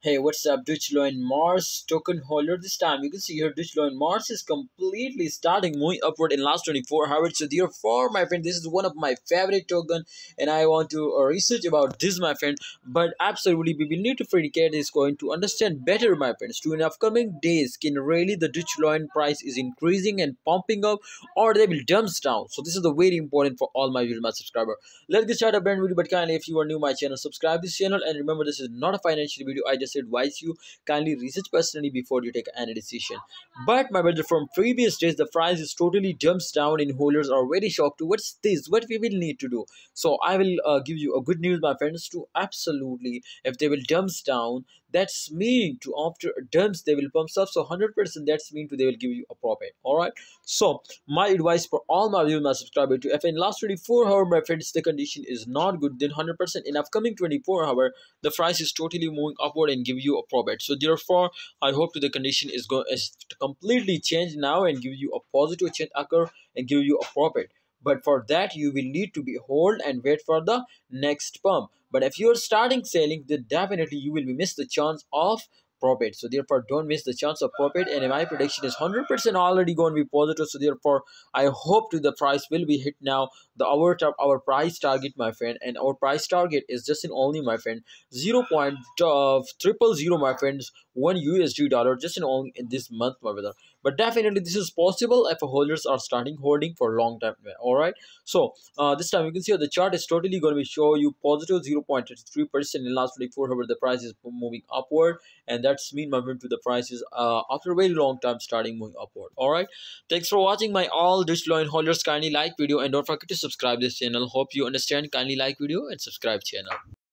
Hey, what's up, Deutschland Mars token holder? This time you can see here Deutschland Mars is completely starting moving upward in last 24 hours. So therefore, my friend, this is one of my favorite token, and I want to research about this, my friend. But absolutely, we will need to predicate is going to understand better, my friends. To in upcoming days, can really the Deutschland price is increasing and pumping up, or they will dumps down. So this is the very important for all my viewers, my subscriber. Let's get started, brand video. But kindly, if you are new my channel, subscribe this channel, and remember this is not a financial video. I just advise you kindly research personally before you take any decision. But my brother, from previous days, the price is totally jumps down, and holders are very shocked to what's this, what we will need to do. So I will give you a good news, my friends, to absolutely if they will dumps down, that's mean to after dumps they will pump up. So 100% that's mean to they will give you a profit. All right. So my advice for all my viewers, my subscribers, to if in last 24 hours, my friends, the condition is not good, then 100% in upcoming 24 hours the price is totally moving upward and give you a profit. So therefore, I hope the condition is completely changed now and give you a positive change occur and give you a profit. But for that, you will need to be hold and wait for the next pump. But if you are starting selling, then definitely you will miss the chance of profit. So therefore, don't miss the chance of profit. And my prediction is 100% already going to be positive. So therefore, I hope to the price will be hit now. The our price target, my friend, and our price target is just in only, my friend, 0.000, my friends, $1 USD, just in only in this month, my brother. But definitely this is possible if holders are starting holding for a long time. All right. So this time you can see the chart is totally going to be show you positive 0.3% in last 24 hours. The price is moving upward, and that's mean movement to the prices after a very long time starting moving upward. All right. Thanks for watching my all digital line holders. Kindly like video and don't forget to subscribe this channel. Hope you understand. Kindly like video and subscribe channel.